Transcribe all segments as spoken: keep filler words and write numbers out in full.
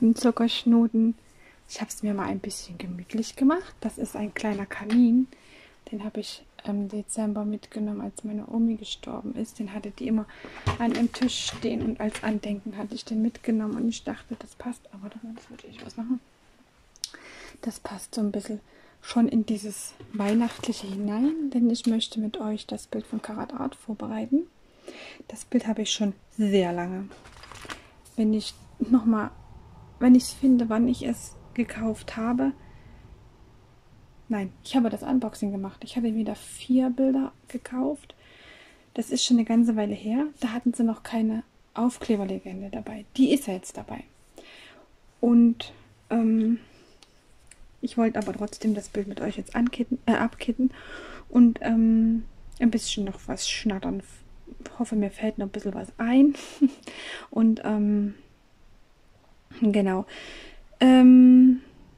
Knuten, Zuckerschnuten. Ich habe es mir mal ein bisschen gemütlich gemacht. Das ist ein kleiner Kamin. Den habe ich im Dezember mitgenommen, als meine Omi gestorben ist. Den hatte die immer an dem Tisch stehen und als Andenken hatte ich den mitgenommen. Und ich dachte, das passt, aber das würde ich was machen. Das passt so ein bisschen schon in dieses Weihnachtliche hinein, denn ich möchte mit euch das Bild von Karat Art vorbereiten. Das Bild habe ich schon sehr lange. Wenn ich noch mal, wenn ich es finde, wann ich es gekauft habe. Nein, ich habe das Unboxing gemacht. Ich habe wieder vier Bilder gekauft. Das ist schon eine ganze Weile her. Da hatten sie noch keine Aufkleberlegende dabei. Die ist ja jetzt dabei. Und ähm, ich wollte aber trotzdem das Bild mit euch jetzt ankitten, äh, abkitten und ähm, ein bisschen noch was schnattern. Ich hoffe, mir fällt noch ein bisschen was ein. Und ähm, genau. Ähm,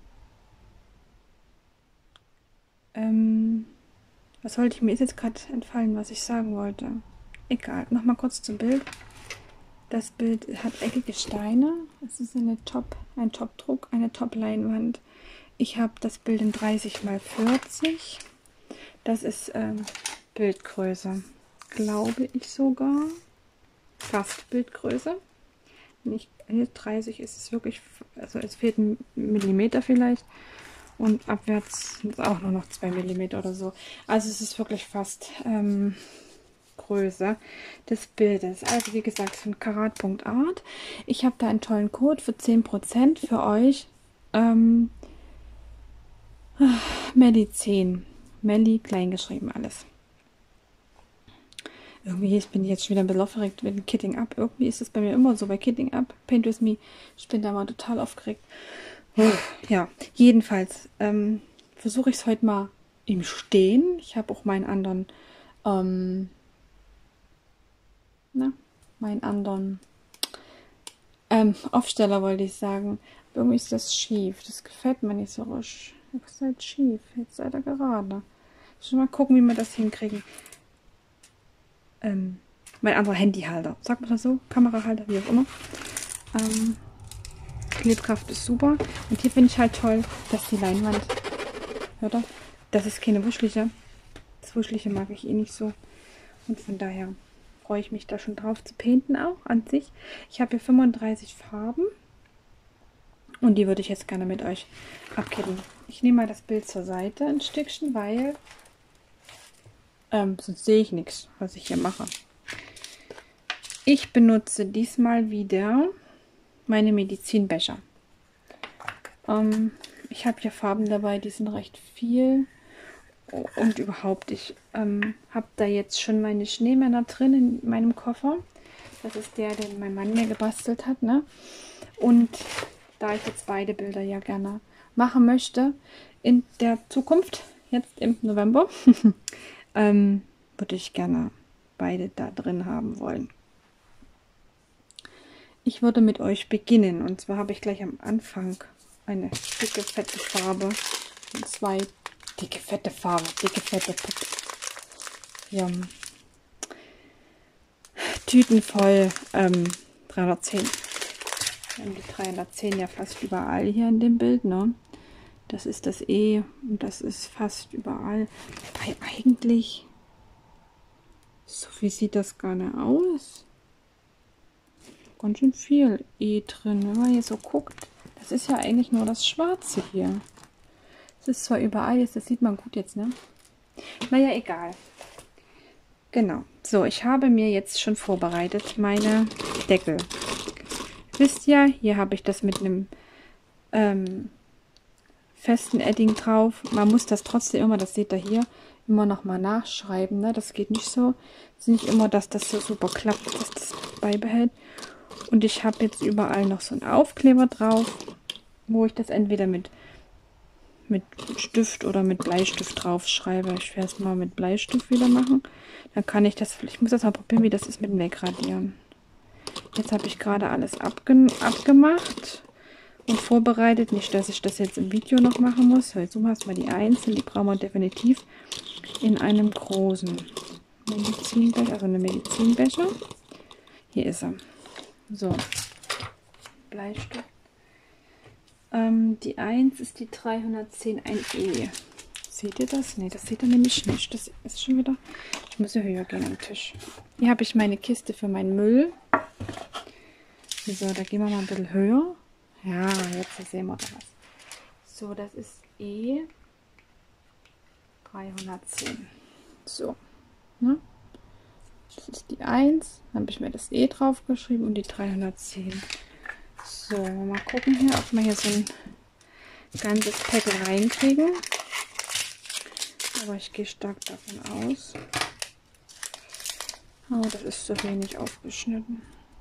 ähm, was wollte ich mir ist jetzt gerade entfallen, was ich sagen wollte. Egal, nochmal kurz zum Bild. Das Bild hat eckige Steine. Es ist eine Top, ein Top-Druck, eine Top-Leinwand. Ich habe das Bild in dreißig mal vierzig. Das ist ähm, Bildgröße, glaube ich sogar. Fast Bildgröße. Nicht hier dreißig ist es wirklich, also es fehlt ein Millimeter vielleicht. Und abwärts sind es auch nur noch zwei Millimeter oder so. Also es ist wirklich fast ähm, Größe des Bildes. Also wie gesagt von karat punkt art. Ich habe da einen tollen Code für zehn Prozent für euch. Ähm, Melli zehn. Melli klein geschrieben alles. Irgendwie bin ich jetzt schon wieder ein bisschen aufgeregt mit dem Kitting Up. Irgendwie ist es bei mir immer so bei Kitting Up. Paint With Me. Ich bin da mal total aufgeregt. Ja, jedenfalls ähm, versuche ich es heute mal im Stehen. Ich habe auch meinen anderen ähm, na, meinen anderen ähm, Aufsteller, wollte ich sagen. Irgendwie ist das schief. Das gefällt mir nicht so richtig. Das ist halt schief. Jetzt seid ihr gerade. Schon mal gucken, wie wir das hinkriegen. Ähm, mein anderer Handyhalter. Sagt man das so? Kamerahalter, wie auch immer. Ähm, Klebkraft ist super. Und hier finde ich halt toll, dass die Leinwand, hört ihr? Das ist keine wuschelige. Das wuschelige mag ich eh nicht so. Und von daher freue ich mich da schon drauf zu painten auch an sich. Ich habe hier fünfunddreißig Farben. Und die würde ich jetzt gerne mit euch abkitten. Ich nehme mal das Bild zur Seite ein Stückchen, weil ähm, sonst sehe ich nichts, was ich hier mache. Ich benutze diesmal wieder meine Medizinbecher. Ähm, ich habe hier Farben dabei, die sind recht viel. Und überhaupt, ich ähm, habe da jetzt schon meine Schneemänner drin in meinem Koffer. Das ist der, den mein Mann mir gebastelt hat, ne? Und da ich jetzt beide Bilder ja gerne machen möchte, in der Zukunft, jetzt im November, ähm, würde ich gerne beide da drin haben wollen. Ich würde mit euch beginnen, und zwar habe ich gleich am Anfang eine dicke, fette Farbe und zwei dicke, fette Farbe, dicke, fette ja, Tüten voll ähm, dreihundertzehn. Wir haben die dreihundertzehn ja fast überall hier in dem Bild, ne? Das ist das E und das ist fast überall. Wobei eigentlich, so viel sieht das gar nicht aus. Ganz schön viel E drin, wenn man hier so guckt. Das ist ja eigentlich nur das Schwarze hier. Das ist zwar überall jetzt, das sieht man gut jetzt, ne? Naja, egal. Genau. So, ich habe mir jetzt schon vorbereitet meine Deckel. Wisst ihr, hier habe ich das mit einem ähm, festen Edding drauf. Man muss das trotzdem immer, das seht ihr hier, immer noch mal nachschreiben. Ne? Das geht nicht so. Es ist nicht immer, dass das so super klappt, dass das beibehält. Und ich habe jetzt überall noch so einen Aufkleber drauf, wo ich das entweder mit, mit Stift oder mit Bleistift drauf schreibe. Ich werde es mal mit Bleistift wieder machen. Dann kann ich das, ich muss das mal probieren, wie das ist mit dem Wegradieren. Jetzt habe ich gerade alles abge abgemacht und vorbereitet. Nicht, dass ich das jetzt im Video noch machen muss. Weil so hast mal die einzelnen, die brauchen wir definitiv in einem großen Medizinbecher, also eine Medizinbecher. Hier ist er. So, Bleistift. Ähm, die eins ist die dreihundertzehn ein E. Seht ihr das? Ne, das seht ihr nämlich nicht. Das ist schon wieder... Ich muss ja höher gehen am Tisch. Hier habe ich meine Kiste für meinen Müll. So, da gehen wir mal ein bisschen höher. Ja, jetzt sehen wir da was. So, das ist E dreihundertzehn. So, ne? Das ist die eins. Dann habe ich mir das E drauf geschrieben und die dreihundertzehn. So, mal gucken hier, ob wir hier so ein ganzes Pack reinkriegen. Aber ich gehe stark davon aus. Oh, das ist zu wenig aufgeschnitten.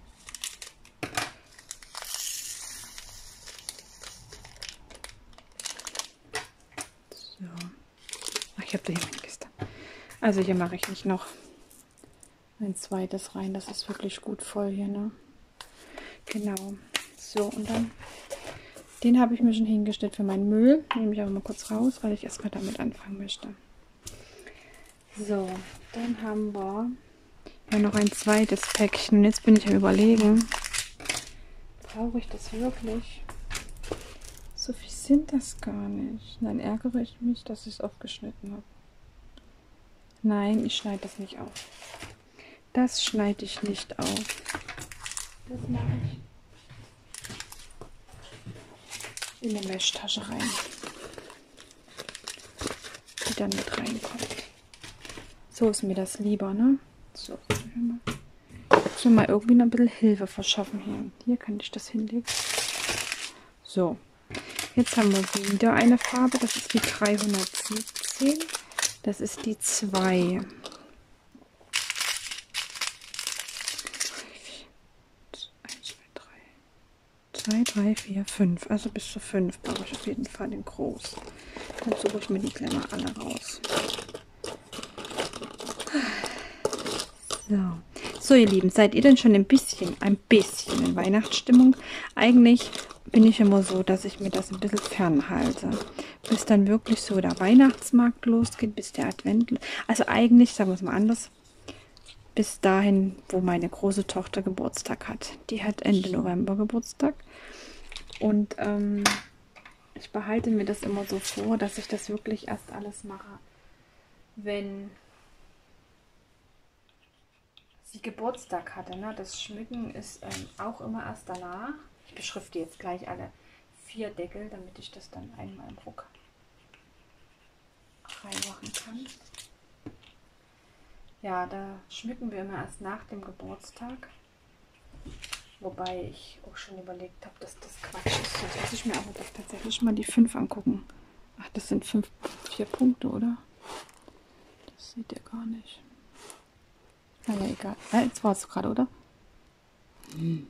So. Ach, ich habe da hier meine Kiste. Also hier mache ich nicht noch ein zweites rein. Das ist wirklich gut voll hier, ne? Genau. So, und dann den habe ich mir schon hingestellt für meinen Müll. Nehme ich aber mal kurz raus, weil ich erstmal damit anfangen möchte. So, dann haben wir ja noch ein zweites Päckchen. Jetzt bin ich am Überlegen, brauche ich das wirklich? So viel sind das gar nicht. Dann ärgere ich mich, dass ich es aufgeschnitten habe. Nein, ich schneide das nicht auf. Das schneide ich nicht auf. Das mache ich in eine Wäschtasche rein, die dann mit reinkommt. So ist mir das lieber, ne? So, ich will mal irgendwie noch ein bisschen Hilfe verschaffen hier. Hier kann ich das hinlegen. So, jetzt haben wir wieder eine Farbe. Das ist die dreihundertsiebzehn. Das ist die zwei. zwei, drei, vier, fünf. Also bis zu fünf brauche ich auf jeden Fall den groß. Dann suche ich mir die gleich mal alle raus. So. So, ihr Lieben, seid ihr denn schon ein bisschen, ein bisschen in Weihnachtsstimmung? Eigentlich bin ich immer so, dass ich mir das ein bisschen fernhalte. Bis dann wirklich so der Weihnachtsmarkt losgeht, bis der Advent. Also eigentlich, sagen wir es mal anders, bis dahin, wo meine große Tochter Geburtstag hat. Die hat Ende November Geburtstag. Und ähm, ich behalte mir das immer so vor, dass ich das wirklich erst alles mache, wenn sie Geburtstag hatte. Ne? Das Schmücken ist ähm, auch immer erst danach. Ich beschrifte jetzt gleich alle vier Deckel, damit ich das dann einmal im Ruck reinmachen kann. Ja, da schmücken wir immer erst nach dem Geburtstag. Wobei ich auch schon überlegt habe, dass das Quatsch ist. Jetzt muss ich mir aber doch tatsächlich mal die fünf angucken. Ach, das sind fünf, vier Punkte, oder? Das seht ihr gar nicht. Naja, egal. Ja, jetzt war es gerade, oder? Hm.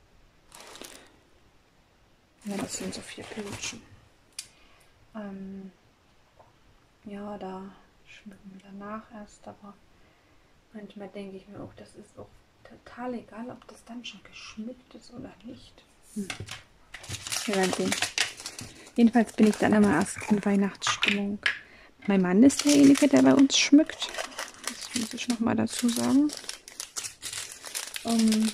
Ja, das sind so vier Pünktchen. Ähm, ja, da schmücken wir danach erst, aber manchmal denke ich mir auch, das ist auch total egal, ob das dann schon geschmückt ist oder nicht. Hm. Wir werden sehen. Jedenfalls bin ich dann immer erst in Weihnachtsstimmung. Mein Mann ist derjenige, der bei uns schmückt. Das muss ich noch mal dazu sagen. Um,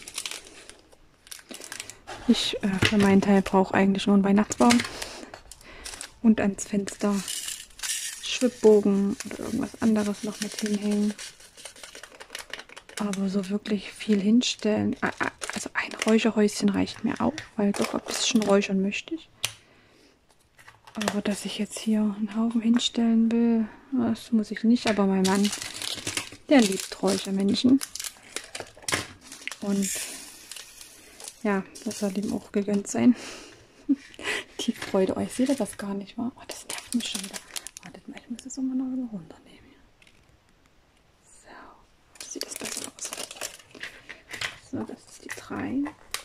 ich äh, für meinen Teil brauche eigentlich nur einen Weihnachtsbaum und ans Fenster Schwibbogen oder irgendwas anderes noch mit hinhängen. Aber so wirklich viel hinstellen, also ein Räucherhäuschen reicht mir auch, weil doch ein bisschen räuchern möchte ich. Aber dass ich jetzt hier einen Haufen hinstellen will, das muss ich nicht. Aber mein Mann, der liebt Räuchermännchen. Und ja, das soll ihm auch gegönnt sein. Die Freude. Oh, ich sehe das gar nicht, wa? Oh, das nervt mich schon wieder. Wartet mal, ich muss das immer noch wieder runternehmen. So, sieht das besser aus. So, das ist die drei.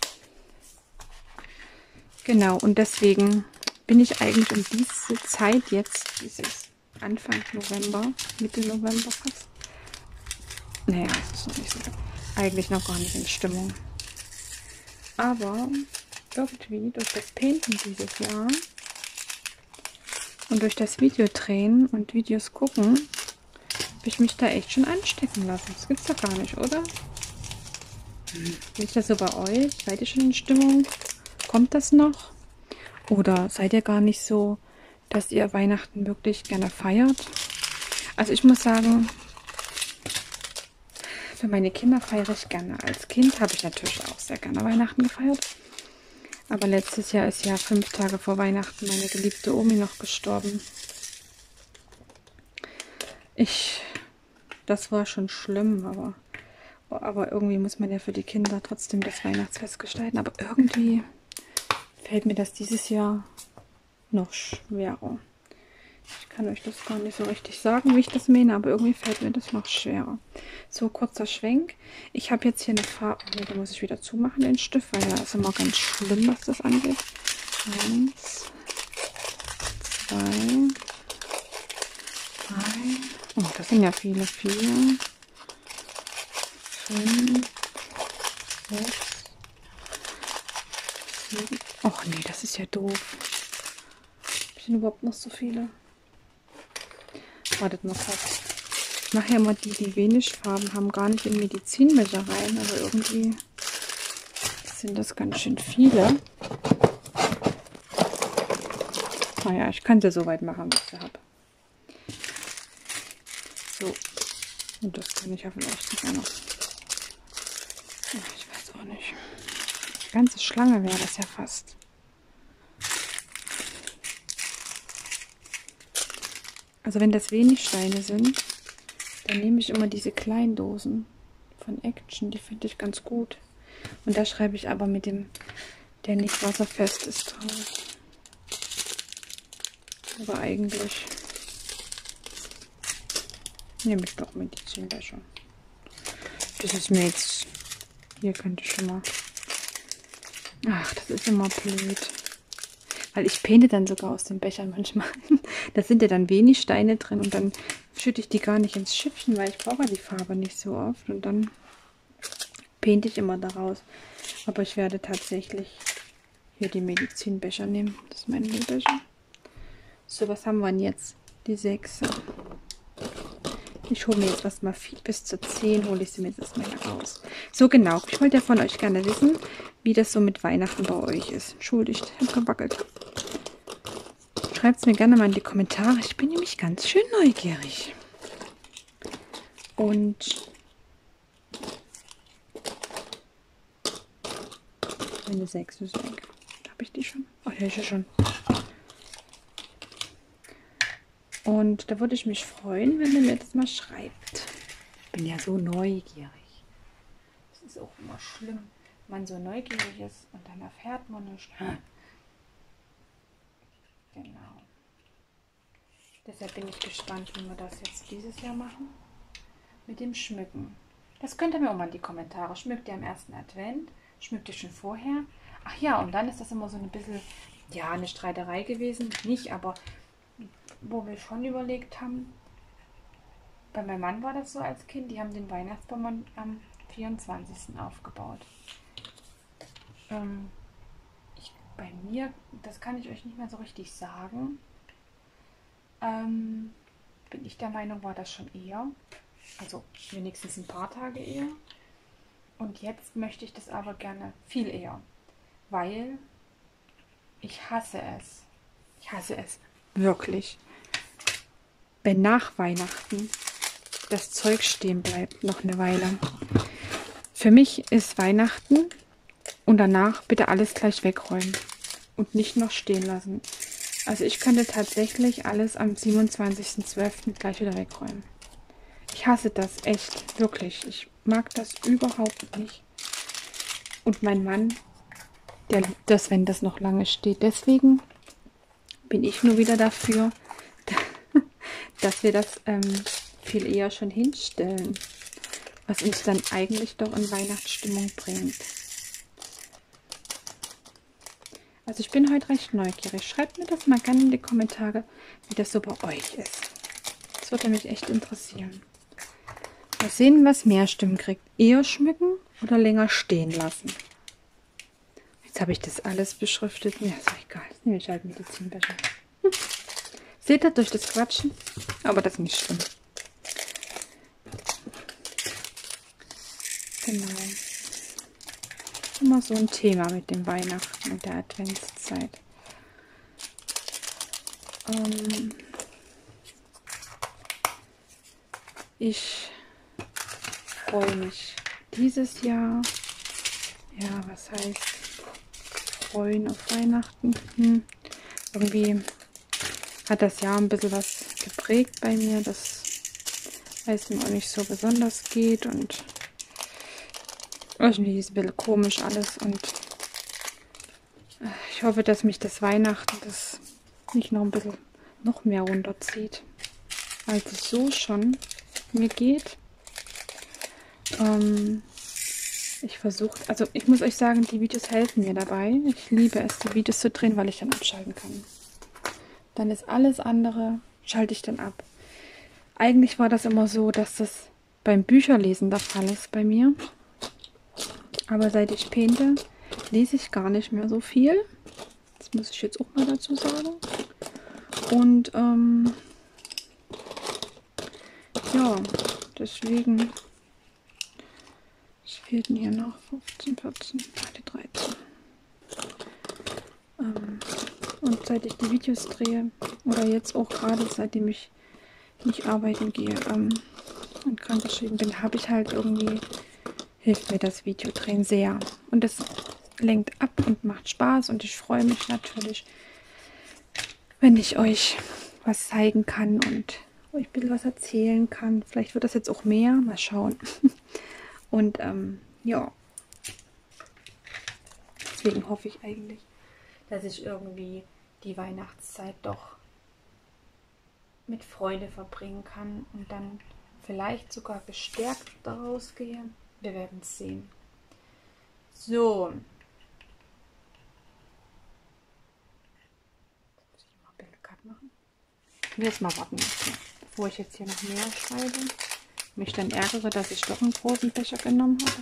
Genau, und deswegen bin ich eigentlich um diese Zeit jetzt, dieses Anfang November, Mitte November fast. Naja, das ist noch nicht so. Eigentlich noch gar nicht in Stimmung. Aber irgendwie durch das Painten dieses Jahr und durch das Videodrehen und Videos gucken, habe ich mich da echt schon anstecken lassen. Das gibt's doch gar nicht, oder? Wie ist das so bei euch? Seid ihr schon in Stimmung? Kommt das noch? Oder seid ihr gar nicht so, dass ihr Weihnachten wirklich gerne feiert? Also ich muss sagen, für meine Kinder feiere ich gerne. Als Kind habe ich natürlich auch sehr gerne Weihnachten gefeiert. Aber letztes Jahr ist ja fünf Tage vor Weihnachten meine geliebte Omi noch gestorben. Ich, das war schon schlimm, aber, aber irgendwie muss man ja für die Kinder trotzdem das Weihnachtsfest gestalten. Aber irgendwie fällt mir das dieses Jahr noch schwerer. Ich kann euch das gar nicht so richtig sagen, wie ich das meine, aber irgendwie fällt mir das noch schwerer. So, kurzer Schwenk. Ich habe jetzt hier eine Farbe. Nee, da muss ich wieder zumachen, den Stift, weil da ist immer ganz schlimm, was das angeht. Eins, zwei, drei. Oh, das sind ja viele. Vier, fünf, sechs, sieben. Och nee, das ist ja doof. Habe ich denn überhaupt noch so viele? Wartet mal kurz. Ich mache ja immer die, die wenig Farben haben, gar nicht in Medizinbecher rein, aber irgendwie sind das ganz schön viele. Naja, ich kann sie so weit machen, wie ich sie habe. So. Und das kann ich ja vielleicht sogar noch. Ach, ich weiß auch nicht. Die ganze Schlange wäre das ja fast. Also wenn das wenig Steine sind, dann nehme ich immer diese kleinen Dosen von Action. Die finde ich ganz gut. Und da schreibe ich aber mit dem, der nicht wasserfest ist, drauf. Aber eigentlich nehme ich doch Medizinbecher. Das ist mir jetzt... Hier könnte ich schon mal... Ach, das ist immer blöd. Weil ich painte dann sogar aus den Bechern manchmal. Da sind ja dann wenig Steine drin und dann schütte ich die gar nicht ins Schüppchen, weil ich brauche die Farbe nicht so oft. Und dann painte ich immer daraus. Aber ich werde tatsächlich hier die Medizinbecher nehmen. Das ist mein Müllbecher. So, was haben wir denn jetzt? Die sechs. Ich hole mir jetzt erstmal bis zu zehn, hole ich sie mir jetzt erstmal raus. So, genau. Ich wollte ja von euch gerne wissen, wie das so mit Weihnachten bei euch ist. Entschuldigt, ich habe gewackelt. Schreibt es mir gerne mal in die Kommentare. Ich bin nämlich ganz schön neugierig. Und meine sechs ist weg. Habe ich die schon? Oh, ja, ich schon. Und da würde ich mich freuen, wenn ihr mir das mal schreibt. Ich bin ja so neugierig. Das ist auch immer schlimm, wenn man so neugierig ist und dann erfährt man nicht. Genau. Deshalb bin ich gespannt, wie wir das jetzt dieses Jahr machen. Mit dem Schmücken. Das könnt ihr mir auch mal in die Kommentare. Schmückt ihr am ersten Advent? Schmückt ihr schon vorher? Ach ja, und dann ist das immer so ein bisschen, ja, eine Streiterei gewesen. Nicht, aber wo wir schon überlegt haben, bei meinem Mann war das so als Kind, die haben den Weihnachtsbaum am vierundzwanzigsten aufgebaut. Ähm, ich, bei mir, das kann ich euch nicht mehr so richtig sagen, ähm, bin ich der Meinung, war das schon eher, also wenigstens ein paar Tage eher. Und jetzt möchte ich das aber gerne viel eher, weil ich hasse es. Ich hasse es wirklich, wenn nach Weihnachten das Zeug stehen bleibt, noch eine Weile. Für mich ist Weihnachten und danach bitte alles gleich wegräumen und nicht noch stehen lassen. Also ich könnte tatsächlich alles am siebenundzwanzigsten zwölften gleich wieder wegräumen. Ich hasse das echt, wirklich. Ich mag das überhaupt nicht. Und mein Mann, der liebt das, wenn das noch lange steht. Deswegen bin ich nur wieder dafür, dass wir das ähm, viel eher schon hinstellen, was uns dann eigentlich doch in Weihnachtsstimmung bringt. Also ich bin heute recht neugierig. Schreibt mir das mal gerne in die Kommentare, wie das so bei euch ist. Das würde mich echt interessieren. Mal sehen, was mehr Stimmen kriegt. Eher schmücken oder länger stehen lassen. Jetzt habe ich das alles beschriftet. Mir ist auch egal. Jetzt nehme ich halt Medizinbecher. Hm. Seht ihr durch das Quatschen? Aber das ist nicht schlimm. Genau. Immer so ein Thema mit dem Weihnachten und der Adventszeit. Ähm, ich freue mich dieses Jahr, ja, was heißt freuen auf Weihnachten? Hm. Irgendwie hat das Jahr ein bisschen was geprägt bei mir, das weiß mir auch nicht so besonders geht und irgendwie ist ein bisschen komisch alles und ich hoffe, dass mich das Weihnachten das nicht noch ein bisschen noch mehr runterzieht, als es so schon mir geht. Ähm, ich versuche, also ich muss euch sagen, die Videos helfen mir dabei. Ich liebe es, die Videos zu drehen, weil ich dann abschalten kann. Dann ist alles andere, schalte ich dann ab. Eigentlich war das immer so, dass das beim Bücherlesen der Fall ist bei mir. Aber seit ich painte, lese ich gar nicht mehr so viel. Das muss ich jetzt auch mal dazu sagen. Und ähm, ja, deswegen, es fehlten hier noch fünfzehn, vierzehn, die dreizehn. Ähm, und seit ich die Videos drehe, oder jetzt auch gerade, seitdem ich nicht arbeiten gehe ähm, und krankgeschrieben bin, habe ich halt irgendwie, hilft mir das Videodrehen sehr. Und es lenkt ab und macht Spaß und ich freue mich natürlich, wenn ich euch was zeigen kann und euch ein bisschen was erzählen kann. Vielleicht wird das jetzt auch mehr, mal schauen. Und ähm, ja, deswegen hoffe ich eigentlich, dass ich irgendwie die Weihnachtszeit doch mit Freude verbringen kann und dann vielleicht sogar gestärkt daraus gehe. Wir werden es sehen. So. Muss ich mal ein bisschen Cut machen? Ich will jetzt mal warten, bevor ich jetzt hier noch mehr schreibe. Mich dann ärgere, dass ich doch einen großen Becher genommen habe.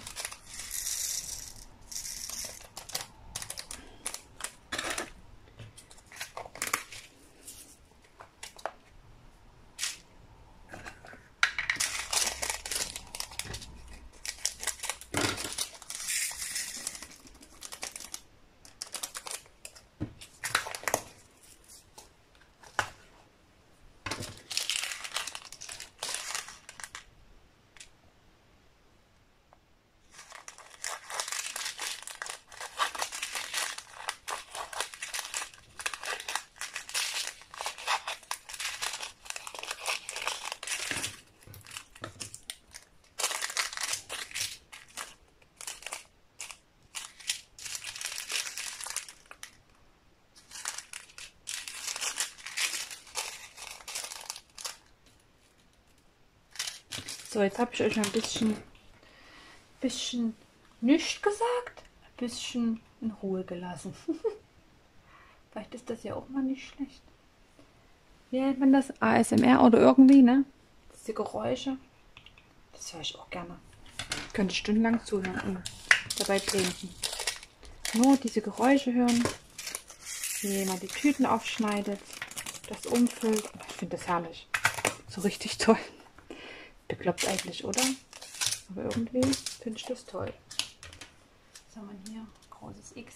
So, jetzt habe ich euch ein bisschen, bisschen nichts gesagt, ein bisschen in Ruhe gelassen. Vielleicht ist das ja auch mal nicht schlecht. Wie nennt man das? A S M R oder irgendwie, ne? Diese Geräusche. Das höre ich auch gerne. Ich könnte stundenlang zuhören und dabei blinken. Nur diese Geräusche hören, wie jemand die Tüten aufschneidet, das umfüllt. Ich finde das herrlich. So richtig toll. Bekloppt eigentlich, oder? Aber irgendwie finde ich das toll. Was haben wir hier? Großes X.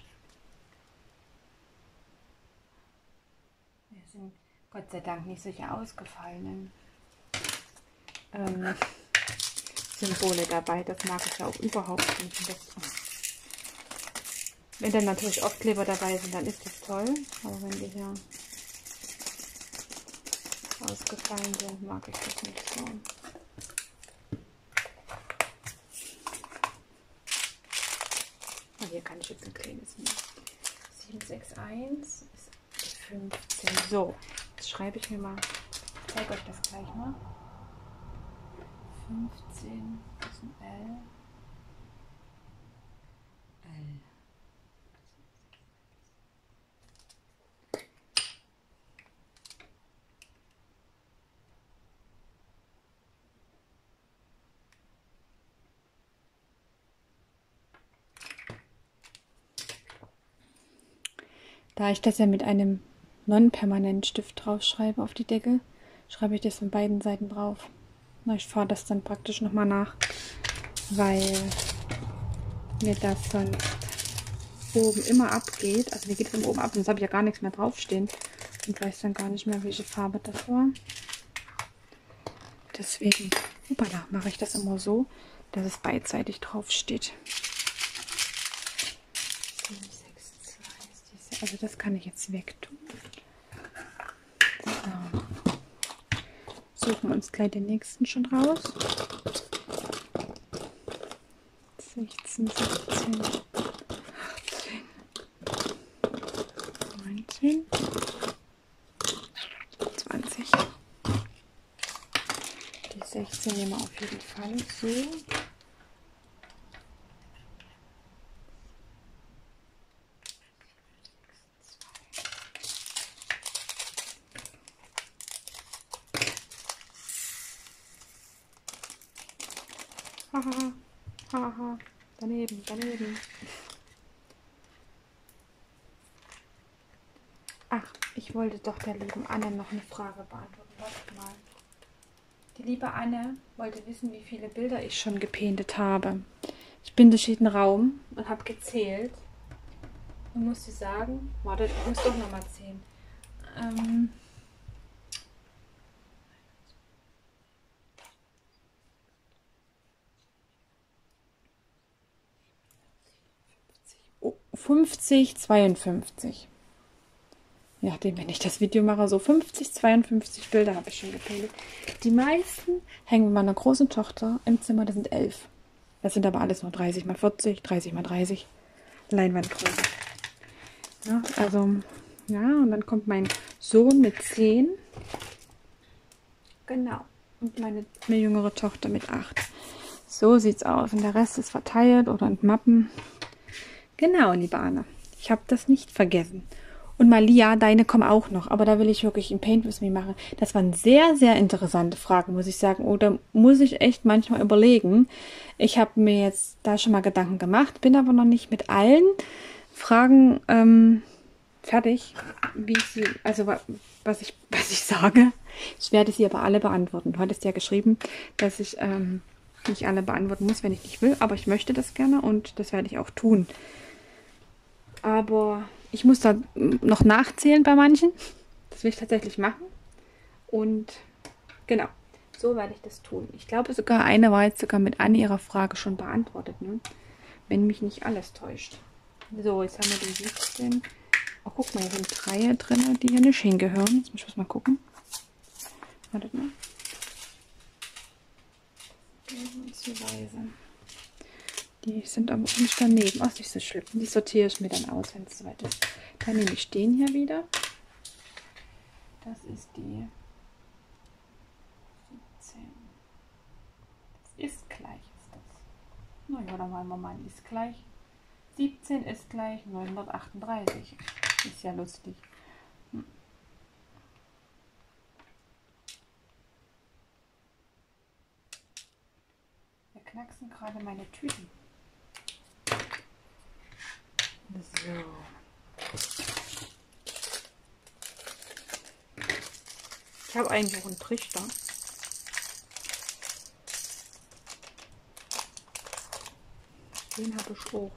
Wir sind Gott sei Dank nicht solche ausgefallenen ähm, Symbole dabei. Das mag ich ja auch überhaupt nicht. Das, wenn dann natürlich Aufkleber dabei sind, dann ist das toll. Aber wenn die hier ausgefallen sind, mag ich das nicht so. Hier kann ich jetzt ein kleines nehmen. sieben sechs eins ist fünfzehn. So, jetzt schreibe ich mir mal, ich zeige euch das gleich mal. fünfzehn, das ist ein L. L. Da ich das ja mit einem Non-Permanent-Stift drauf schreibe auf die Decke, schreibe ich das von beiden Seiten drauf. Na, ich fahre das dann praktisch nochmal nach, weil mir das sonst oben immer abgeht. Also mir geht es oben ab, sonst habe ich ja gar nichts mehr draufstehen. und weiß dann gar nicht mehr, welche Farbe das war. Deswegen hoppala, mache ich das immer so, dass es beidseitig drauf steht. Also das kann ich jetzt wegtun. So. Suchen wir uns gleich den nächsten schon raus. sechzehn, sechzehn, achtzehn, neunzehn, zwanzig. Die sechzehn nehmen wir auf jeden Fall so. Haha, haha, daneben, daneben. Ach, ich wollte doch der lieben Anne noch eine Frage beantworten. Warte mal. Die liebe Anne wollte wissen, wie viele Bilder ich schon gepaintet habe. Ich bin durch jeden Raum und habe gezählt. Und musste sagen, warte, ich muss doch noch mal zählen. Ähm, fünfzig, zweiundfünfzig. Je nachdem, wenn ich das Video mache, so fünfzig, zweiundfünfzig Bilder habe ich schon gepaintet. Die meisten hängen mit meiner großen Tochter im Zimmer, das sind elf. Das sind aber alles nur dreißig mal vierzig, dreißig mal dreißig Leinwandgröße. Ja, also, ja, und dann kommt mein Sohn mit zehn. Genau. Und meine, meine jüngere Tochter mit acht. So sieht's aus. Und der Rest ist verteilt oder in Mappen. Genau, liebe Anne. Ich habe das nicht vergessen. Und Malia, deine kommen auch noch. Aber da will ich wirklich ein Paint with Me machen. Das waren sehr, sehr interessante Fragen, muss ich sagen. Oder muss ich echt manchmal überlegen. Ich habe mir jetzt da schon mal Gedanken gemacht, bin aber noch nicht mit allen Fragen ähm, fertig, wie ich sie, also was ich, was ich sage. Ich werde sie aber alle beantworten. Du hattest ja geschrieben, dass ich ähm, nicht alle beantworten muss, wenn ich nicht will. Aber ich möchte das gerne und das werde ich auch tun. Aber ich muss da noch nachzählen bei manchen. Das will ich tatsächlich machen. Und genau, so werde ich das tun. Ich glaube sogar, eine war jetzt sogar mit Anne ihrer Frage schon beantwortet, ne? Wenn mich nicht alles täuscht. So, jetzt haben wir den siebzehn. Oh, guck mal, hier sind drei drin, die hier nicht hingehören. Jetzt muss ich mal gucken. Wartet mal. Die sind aber nicht daneben. Ach, nicht so schlimm. Die sortiere ich mir dann aus, wenn es soweit ist. Dann nehme ich den hier wieder. Das ist die siebzehn. Das ist gleich, ist das. Naja, dann wollen wir mal ist gleich. siebzehn ist gleich neunhundertachtunddreißig. Ist ja lustig. Hm. Wir knacksen gerade meine Tüten. So. Ich habe eigentlich auch einen Trichter. Den habe ich auch.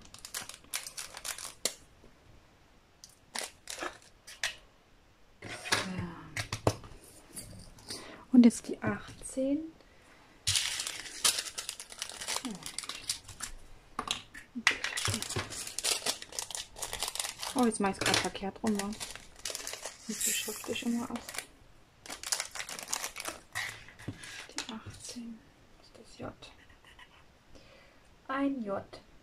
Und jetzt die achtzehn. Oh, jetzt mache ich es gerade verkehrt rum. Ne? Sieht die schriftlich immer aus. Die achtzehn ist das J. Ein J.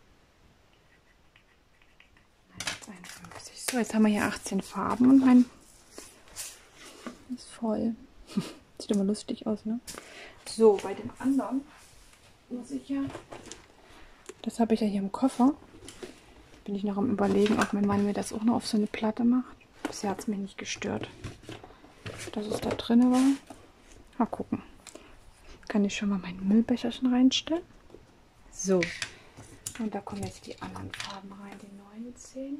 einundfünfzig. So, jetzt haben wir hier achtzehn Farben und mein ist voll. Sieht immer lustig aus, ne? So, bei dem anderen muss ich ja, das habe ich ja hier im Koffer. Bin ich noch am Überlegen, ob mein Mann mir das auch noch auf so eine Platte macht. Bisher hat es mich nicht gestört, dass es da drin war. Mal gucken. Kann ich schon mal mein Müllbecherchen reinstellen. So. Und da kommen jetzt die anderen Farben rein. Die neunzehn.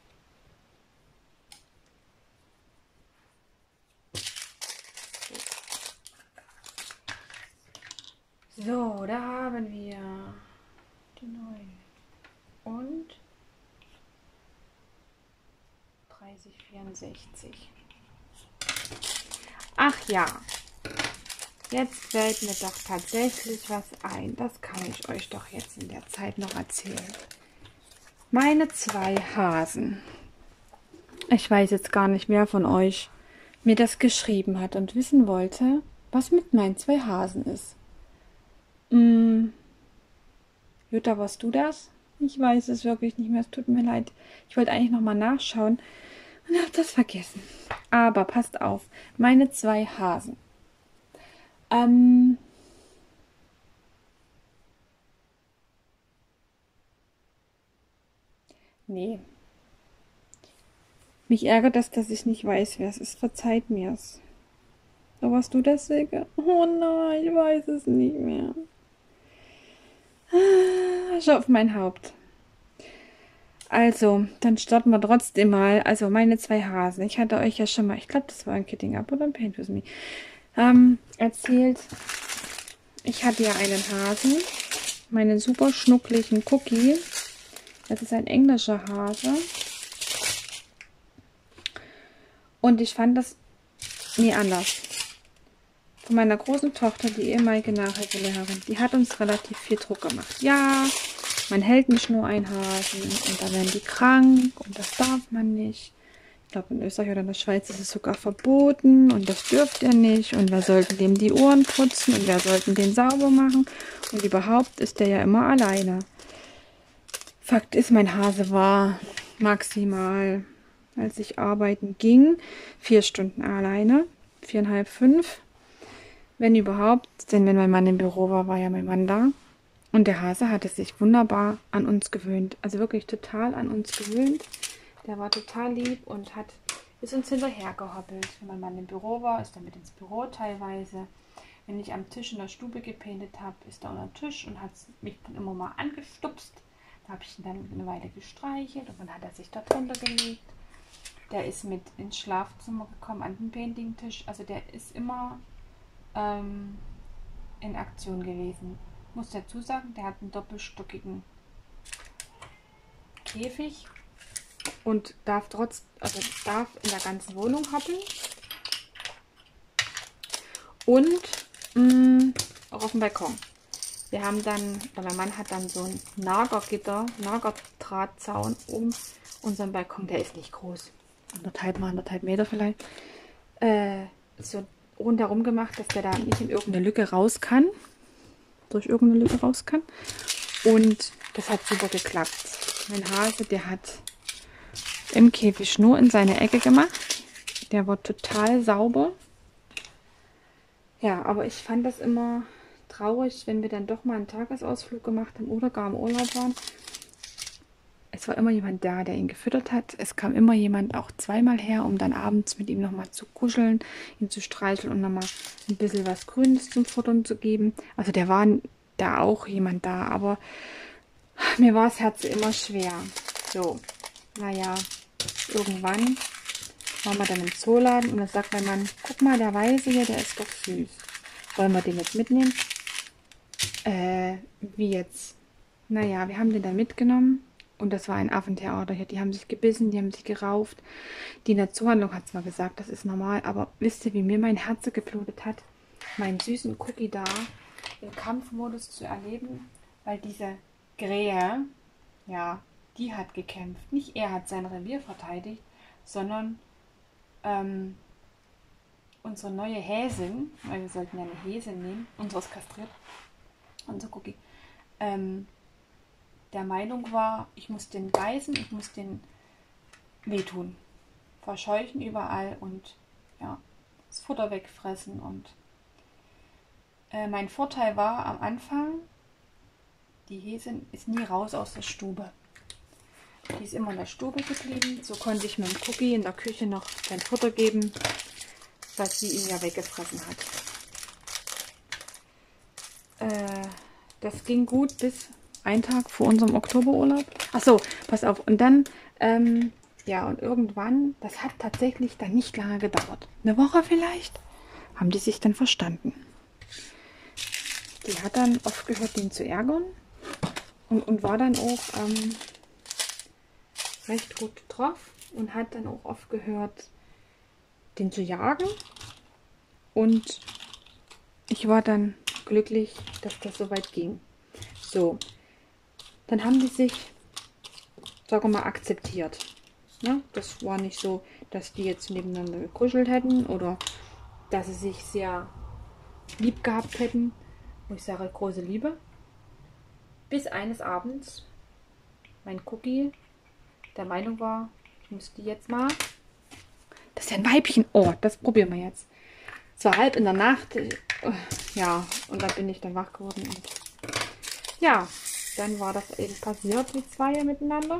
So, da haben wir die neun. Und dreißig, vierundsechzig. Ach ja, jetzt fällt mir doch tatsächlich was ein. Das kann ich euch doch jetzt in der Zeit noch erzählen. Meine zwei Hasen. Ich weiß jetzt gar nicht, wer von euch mir das geschrieben hat und wissen wollte, was mit meinen zwei Hasen ist. Hm. Jutta, warst du das? Ich weiß es wirklich nicht mehr. Es tut mir leid. Ich wollte eigentlich nochmal nachschauen und habe das vergessen. Aber passt auf, meine zwei Hasen. Ähm... Nee. Mich ärgert das, dass ich nicht weiß, wer es ist. Verzeiht mir's. So, warst du das, Silke? Oh nein, ich weiß es nicht mehr. Schau auf mein Haupt. Also, dann starten wir trotzdem mal. Also, meine zwei Hasen. Ich hatte euch ja schon mal, ich glaube, das war ein Kitting Up oder ein Paint With Me, ähm, erzählt. Ich hatte ja einen Hasen, meinen super schnuckligen Cookie. Das ist ein englischer Hase. Und ich fand das nie anders. Von meiner großen Tochter, die ehemalige Nachhilfelehrerin, die hat uns relativ viel Druck gemacht. Ja, man hält nicht nur einen Hasen und dann werden die krank und das darf man nicht. Ich glaube, in Österreich oder in der Schweiz ist es sogar verboten und das dürft ihr nicht. Und wer sollte dem die Ohren putzen und wer sollten den sauber machen? Und überhaupt ist der ja immer alleine. Fakt ist, mein Hase war maximal, als ich arbeiten ging, vier Stunden alleine, viereinhalb, fünf. Wenn überhaupt, denn wenn mein Mann im Büro war, war ja mein Mann da. Und der Hase hatte sich wunderbar an uns gewöhnt. Also wirklich total an uns gewöhnt. Der war total lieb und hat ist uns hinterher gehoppelt. Wenn mein Mann im Büro war, ist er mit ins Büro teilweise. Wenn ich am Tisch in der Stube gepaintet habe, ist er unter den Tisch und hat mich dann immer mal angestupst. Da habe ich ihn dann eine Weile gestreichelt und dann hat er sich dort drunter gelegt. Der ist mit ins Schlafzimmer gekommen an den Painting-Tisch. Also der ist immer ähm, in Aktion gewesen. Ich muss dazu sagen, der hat einen doppelstockigen Käfig und darf trotz, also darf in der ganzen Wohnung hoppeln und mh, auch auf dem Balkon. Wir haben dann, oder mein Mann hat dann so ein Nagergitter, Nagerdrahtzaun um unseren Balkon, der ist nicht groß, anderthalb mal anderthalb Meter vielleicht, äh, so rundherum gemacht, dass der da nicht in irgendeine Lücke raus kann, durch irgendeine Lücke raus kann. Und das hat super geklappt. Mein Hase, der hat im Käfig nur in seine Ecke gemacht. Der war total sauber. Ja, aber ich fand das immer traurig, wenn wir dann doch mal einen Tagesausflug gemacht haben oder gar im Urlaub waren. Es war immer jemand da, der ihn gefüttert hat. Es kam immer jemand auch zweimal her, um dann abends mit ihm nochmal zu kuscheln, ihn zu streicheln und nochmal ein bisschen was Grünes zum Futtern zu geben. Also der war da auch jemand da, aber mir war das Herz immer schwer. So, naja, irgendwann waren wir dann im Zooladen und dann sagt mein Mann, guck mal, der Weiße hier, der ist doch süß. Wollen wir den jetzt mitnehmen? Äh, wie jetzt? Naja, wir haben den dann mitgenommen. Und das war ein Affentheater hier. Die haben sich gebissen, die haben sich gerauft. Die in der Zoohandlung hat zwar gesagt, das ist normal, aber wisst ihr, wie mir mein Herz geblutet hat, meinen süßen Cookie da im Kampfmodus zu erleben, weil diese Krähe, ja, die hat gekämpft. Nicht er hat sein Revier verteidigt, sondern ähm, unsere neue Häsin, weil wir sollten ja eine Häsin nehmen, unseres kastriert, unser Cookie, ähm, der Meinung war, ich muss den beißen, ich muss den wehtun, verscheuchen überall und ja, das Futter wegfressen. Und äh, mein Vorteil war am Anfang, die Häsin ist nie raus aus der Stube. Die ist immer in der Stube geblieben. So konnte ich mit dem Cookie in der Küche noch sein Futter geben, was sie ihm ja weggefressen hat. Äh, das ging gut bis ein Tag vor unserem Oktoberurlaub. Ach so, pass auf. Und dann, ähm, ja, und irgendwann, das hat tatsächlich dann nicht lange gedauert. Eine Woche vielleicht, haben die sich dann verstanden. Die hat dann aufgehört, den zu ärgern und, und war dann auch ähm, recht gut drauf und hat dann auch aufgehört, den zu jagen. Und ich war dann glücklich, dass das so weit ging. So, dann haben die sich, sagen wir mal, akzeptiert. Ja, das war nicht so, dass die jetzt nebeneinander gekuschelt hätten oder dass sie sich sehr lieb gehabt hätten. Wo ich sage, große Liebe. Bis eines Abends mein Cookie der Meinung war, ich muss die jetzt mal. Das ist ja ein Weibchen. Oh, das probieren wir jetzt. Es war halb in der Nacht. Ja, und dann bin ich dann wach geworden. Und ja, dann war das eben passiert, die zwei miteinander.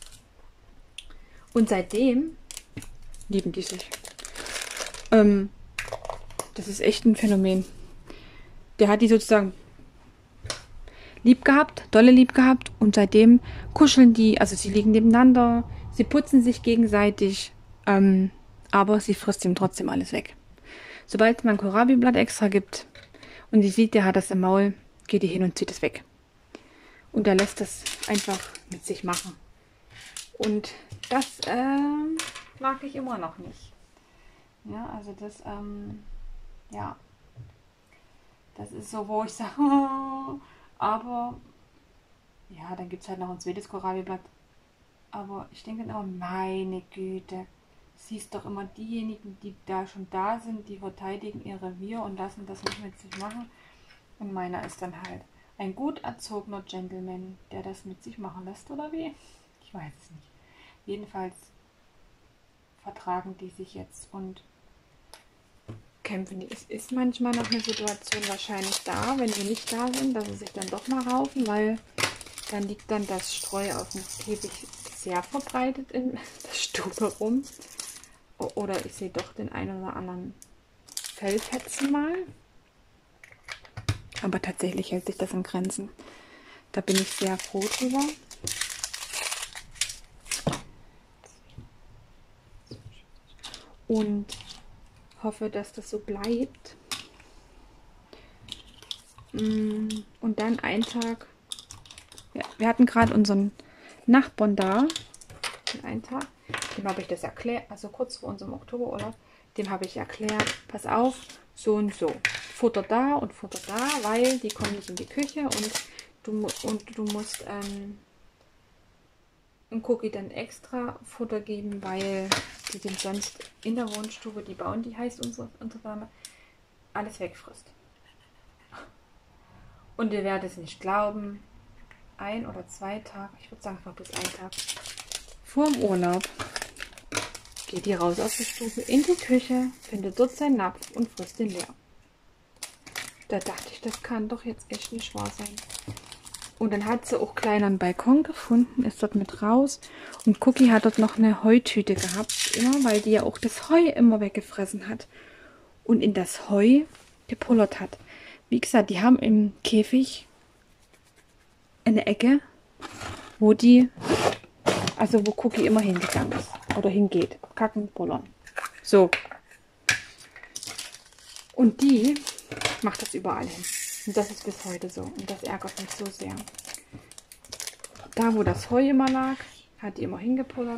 Und seitdem lieben die sich. Ähm, das ist echt ein Phänomen. Der hat die sozusagen lieb gehabt, dolle lieb gehabt. Und seitdem kuscheln die, also sie liegen nebeneinander, sie putzen sich gegenseitig, ähm, aber sie frisst ihm trotzdem alles weg. Sobald man Kohlrabi-Blatt extra gibt und sie sieht, der hat das im Maul, geht die hin und zieht es weg. Und er lässt das einfach mit sich machen. Und das äh, mag ich immer noch nicht. Ja, also das, ähm, ja, das ist so, wo ich sage, aber, ja, dann gibt es halt noch ein zweites Kohlrabi-Blatt. Aber ich denke dann immer, meine Güte, siehst doch immer diejenigen, die da schon da sind, die verteidigen ihr Revier und lassen das nicht mit sich machen. Und meiner ist dann halt ein gut erzogener Gentleman, der das mit sich machen lässt, oder wie? Ich weiß es nicht. Jedenfalls vertragen die sich jetzt und kämpfen. Es ist manchmal noch eine Situation wahrscheinlich da, wenn wir nicht da sind, dass sie sich dann doch mal raufen, weil dann liegt dann das Streu auf dem Teppich sehr verbreitet in der Stube rum. Oder ich sehe doch den einen oder anderen Fellfetzen mal. Aber tatsächlich hält sich das in Grenzen. Da bin ich sehr froh drüber. Und hoffe, dass das so bleibt. Und dann ein Tag, ja, wir hatten gerade unseren Nachbarn da, einen Tag, dem habe ich das erklärt, also kurz vor unserem Oktoberurlaub, dem habe ich erklärt, pass auf, so und so, Futter da und Futter da, weil die kommen nicht in die Küche und du, und du musst ähm, einem Cookie dann extra Futter geben, weil die den sonst in der Wohnstube, die bauen, die heißt unsere, unsere Dame, alles wegfrisst. Und ihr werdet es nicht glauben, ein oder zwei Tage, ich würde sagen einfach bis ein Tag, vor dem Urlaub geht die raus aus der Stube in die Küche, findet dort seinen Napf und frisst den leer. Da dachte ich, das kann doch jetzt echt nicht wahr sein. Und dann hat sie auch kleiner einen Balkon gefunden, ist dort mit raus. Und Cookie hat dort noch eine Heutüte gehabt, immer, weil die ja auch das Heu immer weggefressen hat. Und in das Heu gepullert hat. Wie gesagt, die haben im Käfig eine Ecke, wo die, also wo Cookie immer hingegangen ist. Oder hingeht. Kacken, pullern. So. Und die macht das überall hin. Und das ist bis heute so. Und das ärgert mich so sehr. Da, wo das Heu immer lag, hat die immer hingepullert.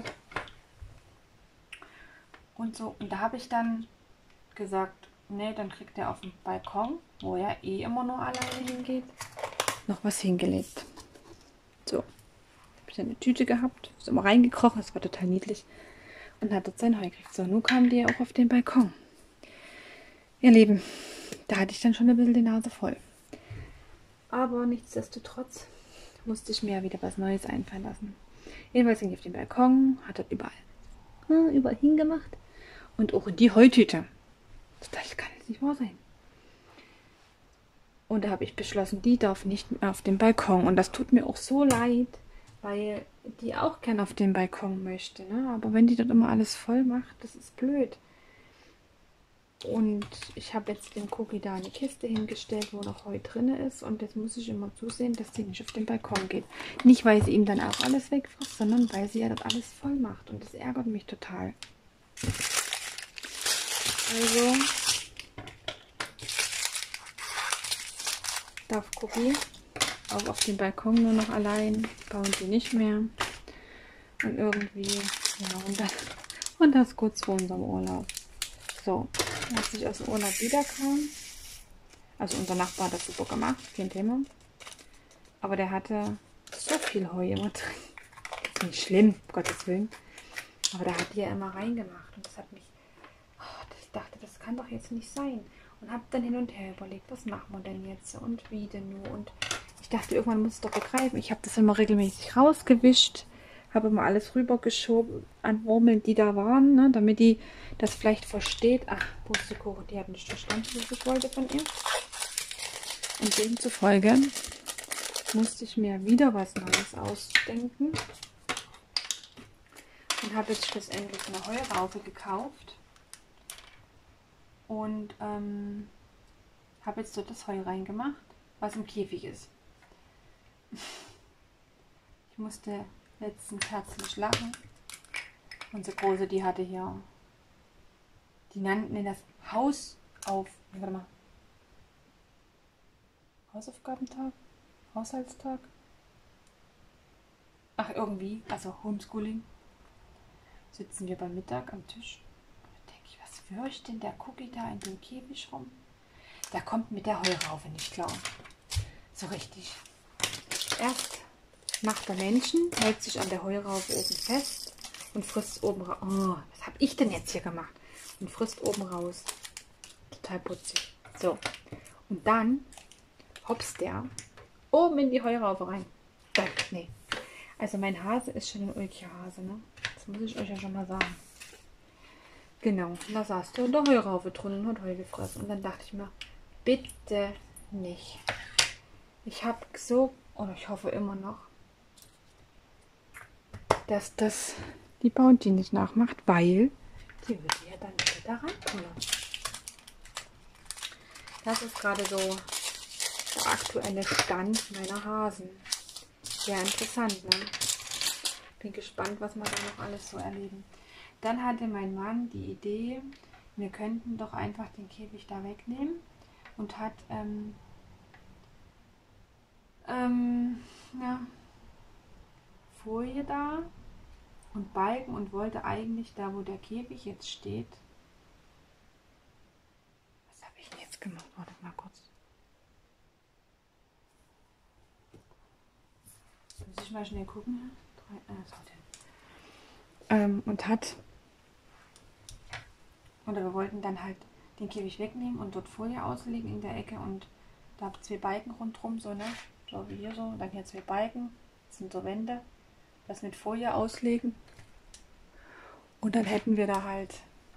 Und so. Und da habe ich dann gesagt, nee, dann kriegt er auf dem Balkon, wo er eh immer nur alleine hingeht, noch was hingelegt. So. Habe ich eine Tüte gehabt, ist immer reingekrochen, das war total niedlich. Und hat dort sein Heu gekriegt. So, nun kam die auch auf den Balkon. Ihr Lieben, da hatte ich dann schon ein bisschen die Nase voll. Aber nichtsdestotrotz musste ich mir wieder was Neues einfallen lassen. Jedenfalls ging ich auf den Balkon, hat dort überall, hm, überall hingemacht. Und auch in die Heutüte. Das kann jetzt nicht wahr sein. Und da habe ich beschlossen, die darf nicht mehr auf den Balkon. Und das tut mir auch so leid, weil die auch gern auf den Balkon möchte. Ne? Aber wenn die dort immer alles voll macht, das ist blöd. Und ich habe jetzt dem Cookie da eine Kiste hingestellt, wo noch Heu drin ist. Und jetzt muss ich immer zusehen, dass sie nicht auf den Balkon geht. Nicht, weil sie ihm dann auch alles wegfrisst, sondern weil sie ja dort alles voll macht. Und das ärgert mich total. Also darf Cookie auch auf dem Balkon nur noch allein, bauen sie nicht mehr. Und irgendwie, ja, und das, und das kurz vor unserem Urlaub. So, als ich aus dem Urlaub wiederkam. Also unser Nachbar hat das super gemacht, kein Thema. Aber der hatte so viel Heu immer drin. Ist nicht schlimm, um Gottes Willen. Aber da hat die ja immer reingemacht. Und das hat mich... Oh, ich dachte, das kann doch jetzt nicht sein. Und habe dann hin und her überlegt, was machen wir denn jetzt? Und wie denn nur? Und ich dachte, irgendwann muss es doch begreifen. Ich habe das immer regelmäßig rausgewischt. Habe immer alles rübergeschoben an Wurmeln, die da waren, ne, damit die das vielleicht versteht. Ach, Pustekuchen, die hat nicht verstanden, was ich wollte von ihr. Und demzufolge musste ich mir wieder was Neues ausdenken. Und habe jetzt schlussendlich eine Heuraufe gekauft. Und ähm, habe jetzt dort das Heu reingemacht, was im Käfig ist. Ich musste letztens herzlich lachen. Unsere Große, die hatte hier, die nannten das Haus auf, warte mal, Hausaufgabentag, Haushaltstag. Ach, irgendwie, also Homeschooling. Sitzen wir beim Mittag am Tisch. Da denke ich, was fürcht denn der Cookie da in dem Käfig rum? Der kommt mit der Heuraufe nicht klar. So richtig. Erst macht der Menschen, hält sich an der Heuraufe oben fest und frisst oben raus. Oh, was habe ich denn jetzt hier gemacht? Und frisst oben raus. Total putzig. So. Und dann hopst der oben in die Heuraufe rein. Äh, nee. Also mein Hase ist schon ein ulkiger Hase, ne? Das muss ich euch ja schon mal sagen. Genau. Und da saß der in der Heuraufe drin und hat Heu gefressen. Und dann dachte ich mir, bitte nicht. Ich habe so, oder ich hoffe immer noch, dass das die Bounty nicht nachmacht, weil die würde ja dann wieder da reinpullern. Das ist gerade so der aktuelle Stand meiner Hasen. Sehr interessant, ne? Bin gespannt, was wir da noch alles so erleben. Dann hatte mein Mann die Idee, wir könnten doch einfach den Käfig da wegnehmen und hat ähm, ähm, ja, Folie da und Balken und wollte eigentlich da, wo der Käfig jetzt steht. Was habe ich denn jetzt gemacht? Warte mal kurz. Muss ich mal schnell gucken. Drei, äh, so ähm, und hat, oder wir wollten dann halt den Käfig wegnehmen und dort Folie auslegen in der Ecke und da zwei Balken rundherum, so, ne? So wie hier so. Und dann hier zwei Balken, das sind so Wände. Das mit Folie auslegen. Und dann hätten wir da halt